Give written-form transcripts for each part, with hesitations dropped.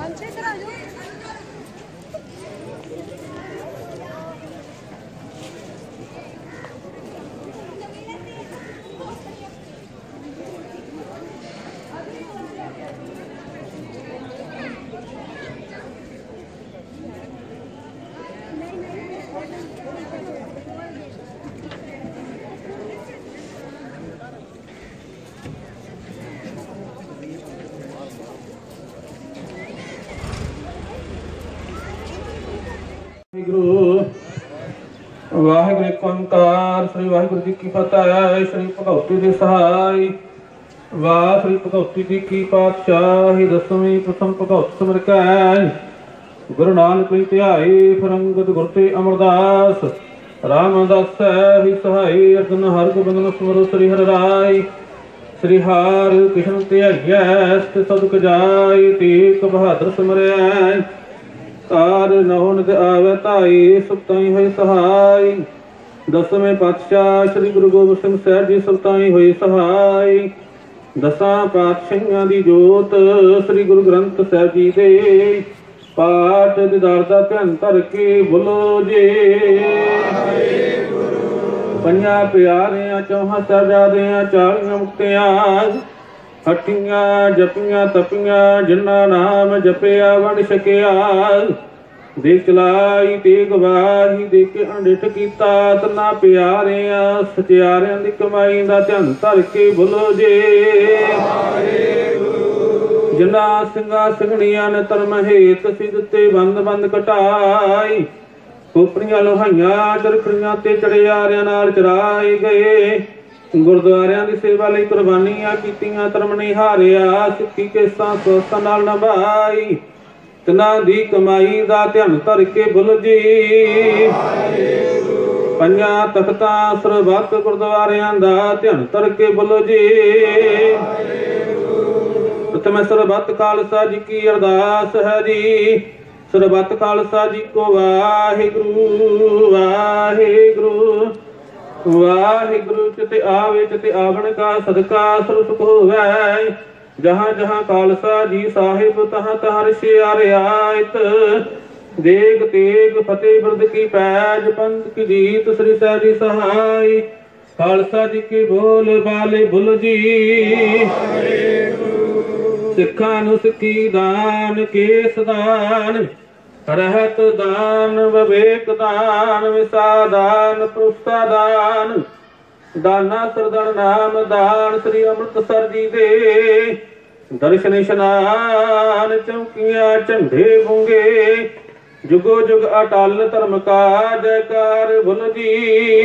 वाहिगुरु एक ओंकार। श्री वाहिगुरु जी की फतेह। श्री भगवती जी सहाय। वाह श्री भगवती जी की पातशाही। दसवीं प्रथम भगवत सिमर कै गुरु नानक ध्याई। फिर अंगद गुर ते अमरदास रामदास ही सहाय। अर्जन हर गोबिंद सिमरो श्री हर राय। श्री हार कृष्ण ध्याय सदक जाय। तेक बहादुर सिमरै कार नहुन आवे ताई। सुताई होई सहाय। दसवें पातशाह श्री गुरु गोबिंद सिंह साहिब जी सुताई होई सहाय। दसां पातशाहियां दी जोत श्री गुरु ग्रंथ साहिब जी दे पाठ दीदार दा ध्यान धर के बोलो जे। पंजां प्यारियां चौहां साहिबजादियां 40 मुक्तियां हट्टियां जपियां तपियां जिन्ना नाम जपिया वंड छकिया। देख चलाई तेग वाही दे के अंडिठ कीता। तना प्यारियां सचियारियां दी कमाई दा ध्यान धर के बोलो जे। जिन्ना ਸਿੰਘਾਂ ਸਿੰਘਣੀਆਂ ने धर्म हेत सिद्ध ते बंद बंद कटाई। खोपड़ियां लोहाइयां चरखड़ियां ते चढ़ियारियां नाल चराए गए। गुरुद्वारियां दी सेवा लई कुर्बानियां कीतियां धर्म नहीं हारिया। सिੱਖੀ ਕੇਸਾਂ ਸੋਸਾਂ नाल निभाई। तिन्हां दी कमाई दा ध्यान धर के बोलो जी। पंजां तख्तां सरबत गुरुद्वारियां दा ध्यान धर के बोलो जी। प्रथम सरबत खालसा जी की अरदास है जी। सरबत खालसा जी को वाहिगुरु वाहिगुरु वाहिगुरु। चित आवे चित आवण का सदका सर्व सुख होवै। जहाँ जहाँ खालसा जी साहिब तहाँ तहाँ रियायत। देग तेग फतेह बिरद की पैज पंथ की जीत श्री साहिब जी सहाय। खालसा जी के बोल बाले बुल जी। सिखां नूं सिक्खी दान केस दान रहत दान विवेक दान विसा दान पुरुषता दान। दाना सरदार नाम दान श्री अमृतसर जी दे दर्शन इशनान। चौकियां झंडे बूंगे जुगो जुग अटल धर्म का जयकार बोल जी।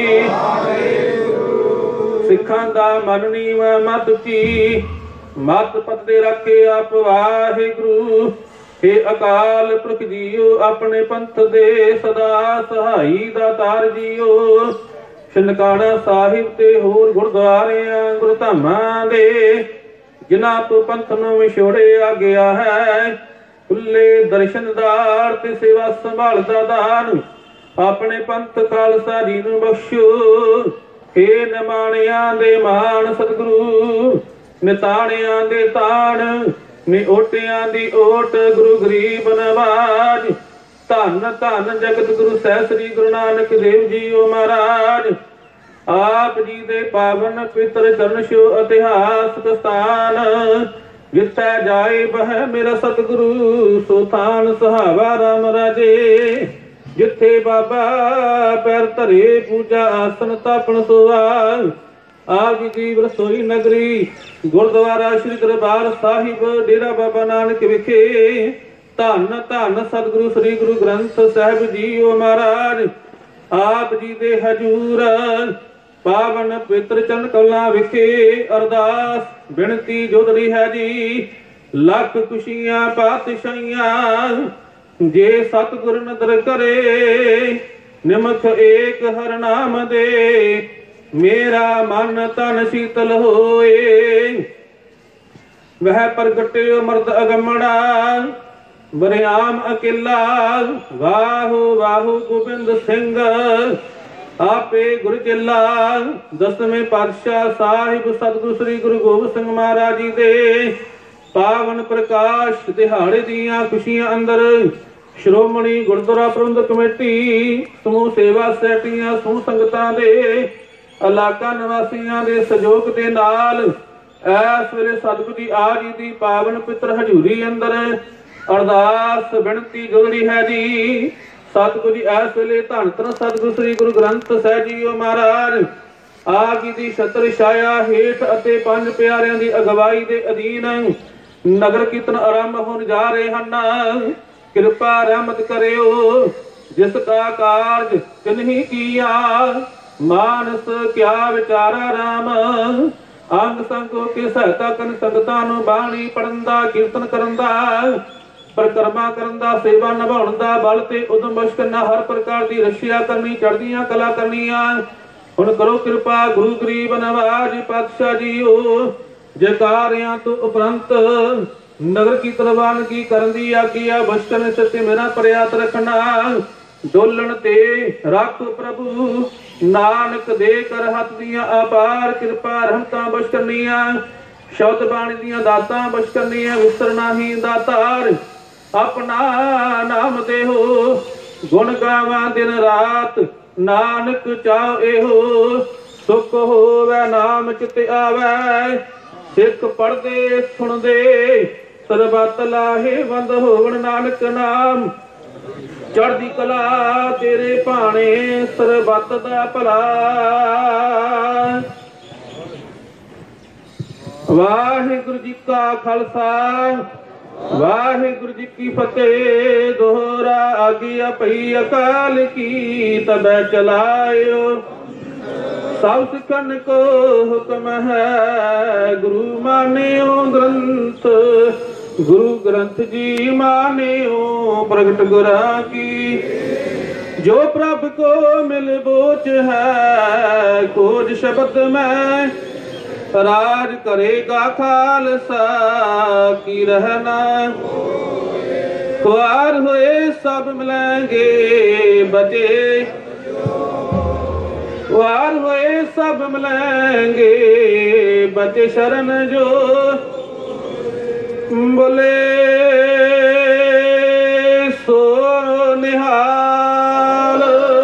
सिखां दा मन नीवा मत ची मत पत्ते रखे आप वाहिगुरु। हे अकाल पुरख जीओ अपने पंथ दे सदा सहाई दातार जीओ। ननकाना साहिब ते होर गुरुद्वारियां गुरुधामां दे जिन्हां तो पंथ नूं विछोड़िया गया है। खुले दर्शनदार ते सेवा संभालदा दान अपने पंथ खालसा जी नूं बख्शो। हे निमाणियां दे मान सतगुरु निताणियां दे ताण निओटियां दी ओट गुरु गरीब नवाज। धन धन जगत गुरु सह श्री गुरु नानक देव जी ओ महाराज। आप जी दे पावन पितर चरण छो इतिहास स्थान। जिथे जाए बह मेरा सतगुरु सो थान सहावा राम राजे। जिथे बाबा पैर धरे पूजा आसन तापन सोवाल। आप जी की रसोई नगरी गुरुद्वारा श्री दरबार साहिब डेरा बाबा नानक विखे। धन धन सतगुरु श्री गुरु ग्रंथ साहिब जी ओ महाराज। आप जी दे हजूर पावन पवित्र चरण कमलां विखे अरदास बिनती जोदड़ी है जी। लख खुशियां पातशाहियां जे सतगुर नदर करे। निमख एक हर नाम दे मेरा मन तन शीतल होए। वह प्रगटे मर्द अगमड़ा बरियाम अकेला। वाहु वाहु गोबिंद सिंह आपे गुरु चेला। दसवें पातशाह साहिब सतगुरु श्री गुरु गोबिंद सिंह महाराज जी दे पावन प्रकाश दिहाड़े दियां खुशियां अंदर श्रोमणी गुरुद्वारा प्रबंधक कमेटी समूह सेवा सोसाइटियां समूह संगतां दे इलाका निवासियों के सहयोग के नाल इस वेले सतगुरु जी आज जी पावन पितर हजूरी अंदर अरदास बेनती जोड़ी है जी। सतगुरु जी इस वेले धन धन सतगुरु श्री गुरु ग्रंथ साहिब जी महाराज आप जी की छत्र छाया हेठ अते पंज प्यारियां की अगवाई के अधीन नगर कीर्तन आरंभ होने जा रहे हैं। कृपा रहमत करियो जिसका कार्य किन्हीं किया मानस क्या विचारा राम अंग संग के सहायता कर संगतां नूं बाणी पढ़न दा कीर्तन करन दा परिक्रमा करन दा सेवा निभाउण दा बल ते उदम बख्श करना हर प्रकार की रक्षा करनी चढ़दियां कला करनियां हुण करो कृपा गुरु गरीब नवाज पातशाह जीओ जयकारियां तो उपरंत नगर की तरवान की करन दी आज्ञा बख्शन सत्य मेरा प्रयात रखना डोलन ते रख प्रभु नानक दे कर हथ दियां अपार कृपा रहमतां बख्श करनियां शब्द बाणी दियां दातां बख्श करनियां विसरना ही दातार अपना नाम देहो गुण गावां दिन रात नानक चाहो एहो सुख होवे नाम चित आवे सिख पढ़दे सुनदे सरबत लाहे बंद होवण नानक नाम चढ़दी कला तेरे भाणे सरबत दा भला। वाहिगुरु जी का खालसा वाहिगुरु जी की फतेह। दोहरा आज्ञा पई अकाल की तब चलायो सब सिखन को हुक्म है गुरु मान्यो ग्रंथ गुरु ग्रंथ जी मान्यो प्रगट गुरा की जो प्रभ को मिल बोच है खोज शब्द में राज करेगा खालसा की रहना ख्वार हुए सब मिलेंगे बचे ख्वार हुए सब मिलेंगे बचे शरण जो बोले सो निहाल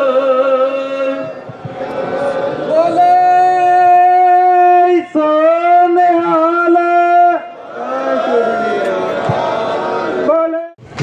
बोले सो निहाल बोले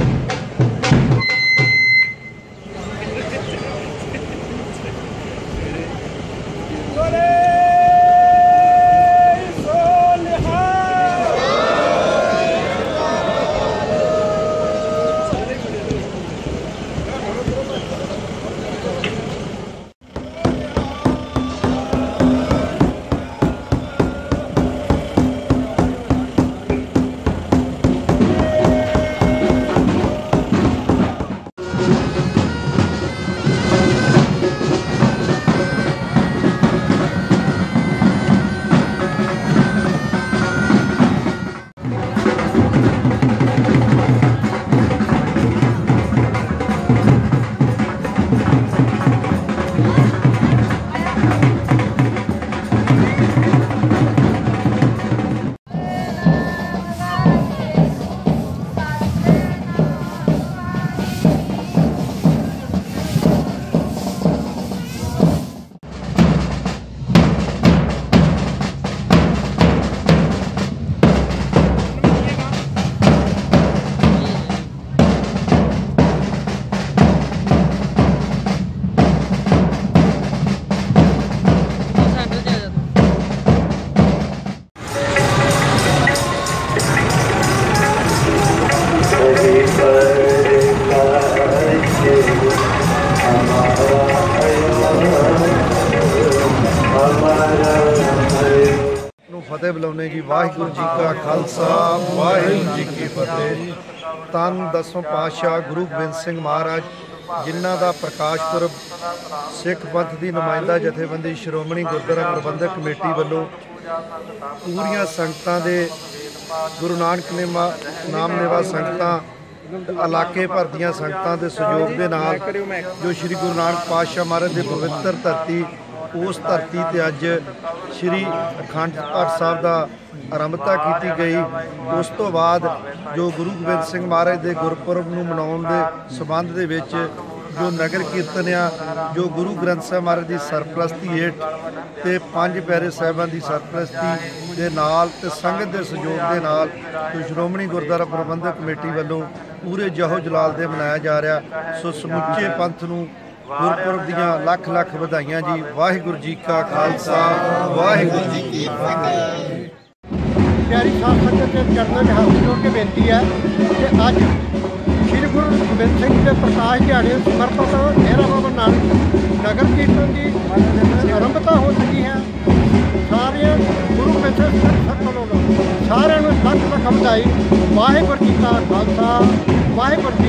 फतेह बुलाने जी। वाहिगुरु जी का खालसा वाहिगुरु जी की फतेह। तन दसवें पातशाह गुरु गोबिंद सिंह महाराज जिन्हों का प्रकाश पुरब सिख पंथ की नुमाइंदा जथेबंदी श्रोमणी गुरुद्वारा प्रबंधक कमेटी वालों पूरिया संगतां दे गुरु नानक नाम लेवा संगतां इलाके भर दियां संगतां दे सहयोग दे नाल जो श्री गुरु नानक पातशाह महाराज की पवित्र धरती उस धरती ते अज श्री अखंड पाठ साहब का ਆਰੰਭਤਾ ਕੀਤੀ ਗਈ। ਉਸ ਤੋਂ ਬਾਅਦ ਜੋ ਗੁਰੂ ਗੋਬਿੰਦ ਸਿੰਘ ਮਹਾਰਾਜ ਦੇ ਗੁਰਪੁਰਬ ਨੂੰ ਮਨਾਉਣ ਦੇ ਸੰਬੰਧ ਦੇ ਵਿੱਚ ਜੋ ਨਗਰ ਕੀਰਤਨ ਆ, ਜੋ ਗੁਰੂ ਗ੍ਰੰਥ ਸਾਹਿਬ ਮਹਾਰਾਜ ਦੀ ਸਰਪ੍ਰਸਤੀ ਹੇਠ ਤੇ 5 ਪਿਆਰੇ ਸਾਹਿਬਾਂ ਦੀ ਸਰਪ੍ਰਸਤੀ ਦੇ ਨਾਲ ਤੇ ਸੰਗਤ ਦੇ ਸਹਿਯੋਗ ਦੇ ਨਾਲ ਜੋ ਸ਼੍ਰੋਮਣੀ ਗੁਰਦੁਆਰਾ ਪ੍ਰਬੰਧਕ ਕਮੇਟੀ ਵੱਲੋਂ ਪੂਰੇ ਜਹੋ ਜਲਾਲ ਦੇ ਮਨਾਇਆ ਜਾ ਰਿਹਾ। ਸੋ ਸਮੁੱਚੇ ਪੰਥ ਨੂੰ ਗੁਰਪੁਰਬ ਦੀਆਂ ਲੱਖ ਲੱਖ ਵਧਾਈਆਂ ਜੀ। ਵਾਹਿਗੁਰੂ ਜੀ ਕਾ ਖਾਲਸਾ, ਵਾਹਿਗੁਰੂ ਜੀ ਕੀ ਫਤਿਹ। ਪਿਆਰੀ ਸਾਧ ਸੰਗਤ ਦੇ ਚਰਨਾਂ 'ਚ ਹੱਥ ਜੋੜ ਕੇ ਬੇਨਤੀ ਹੈ ਕਿ ਅੱਜ ਸ੍ਰੀ ਗੁਰੂ ਗੋਬਿੰਦ ਸਿੰਘ ਜੀ ਦੇ ਪ੍ਰਕਾਸ਼ ਦਿਹਾੜੇ ਸਮਰਪਿਤ ਡੇਰਾ ਬਾਬਾ ਨਾਨਕ ਨਗਰ ਕੀਰਤਨ ਦੀ ਆਰੰਭਤਾ ਹੋ ਚੁੱਕੀ ਹੈ। ਸਾਰਿਆਂ ਗੁਰੂ ਗੋਬਿੰਦ ਸਿੰਘ ਸੰਗਤ ਵੱਲੋਂ ਸਾਰਿਆਂ ਨੂੰ ਲੱਖ ਲੱਖ ਵਧਾਈ। ਵਾਹਿਗੁਰੂ ਜੀ ਕਾ ਖਾਲਸਾ, ਵਾਹਿਗੁਰੂ